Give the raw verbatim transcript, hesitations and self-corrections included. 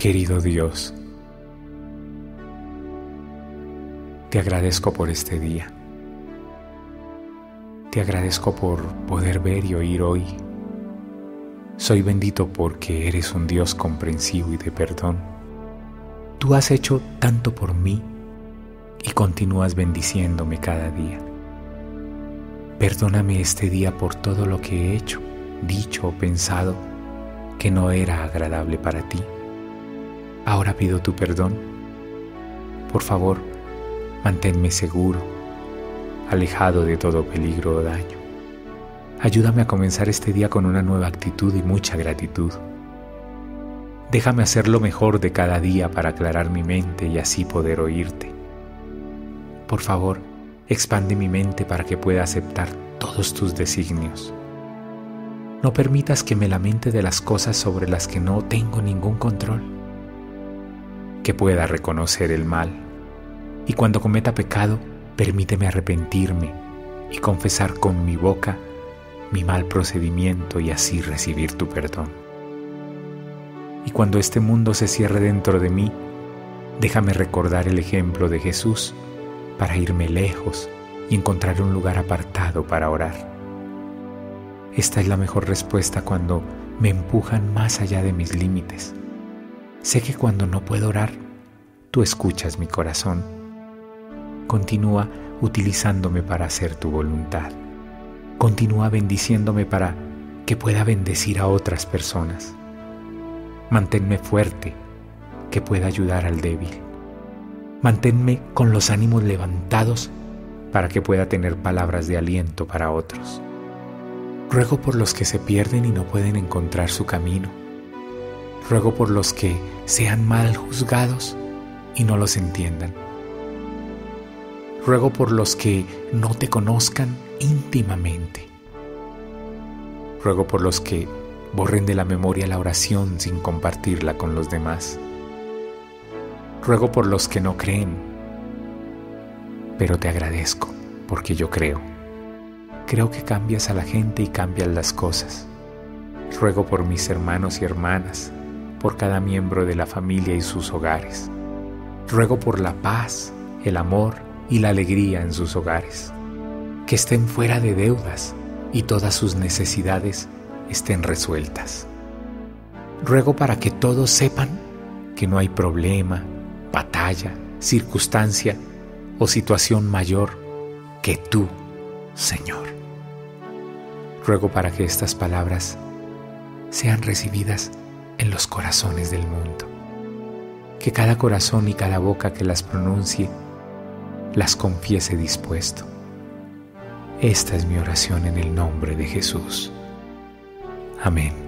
Querido Dios, te agradezco por este día. Te agradezco por poder ver y oír hoy. Soy bendito porque eres un Dios comprensivo y de perdón. Tú has hecho tanto por mí y continúas bendiciéndome cada día. Perdóname este día por todo lo que he hecho, dicho o pensado que no era agradable para ti. Ahora pido tu perdón. Por favor, manténme seguro, alejado de todo peligro o daño. Ayúdame a comenzar este día con una nueva actitud y mucha gratitud. Déjame hacer lo mejor de cada día para aclarar mi mente y así poder oírte. Por favor, expande mi mente para que pueda aceptar todos tus designios. No permitas que me lamente de las cosas sobre las que no tengo ningún control. Que pueda reconocer el mal y cuando cometa pecado, permíteme arrepentirme y confesar con mi boca mi mal procedimiento y así recibir tu perdón. Y cuando este mundo se cierre dentro de mí, déjame recordar el ejemplo de Jesús para irme lejos y encontrar un lugar apartado para orar. Esta es la mejor respuesta cuando me empujan más allá de mis límites. Sé que cuando no puedo orar, tú escuchas mi corazón. Continúa utilizándome para hacer tu voluntad. Continúa bendiciéndome para que pueda bendecir a otras personas. Manténme fuerte, que pueda ayudar al débil. Manténme con los ánimos levantados para que pueda tener palabras de aliento para otros. Ruego por los que se pierden y no pueden encontrar su camino. Ruego por los que sean mal juzgados y no los entiendan. Ruego por los que no te conozcan íntimamente. Ruego por los que borren de la memoria la oración sin compartirla con los demás. Ruego por los que no creen, pero te agradezco porque yo creo. Creo que cambias a la gente y cambias las cosas. Ruego por mis hermanos y hermanas, por cada miembro de la familia y sus hogares. Ruego por la paz, el amor y la alegría en sus hogares. Que estén fuera de deudas y todas sus necesidades estén resueltas. Ruego para que todos sepan que no hay problema, batalla, circunstancia o situación mayor que tú, Señor. Ruego para que estas palabras sean recibidas en los corazones del mundo. Que cada corazón y cada boca que las pronuncie las confiese dispuesto. Esta es mi oración en el nombre de Jesús. Amén.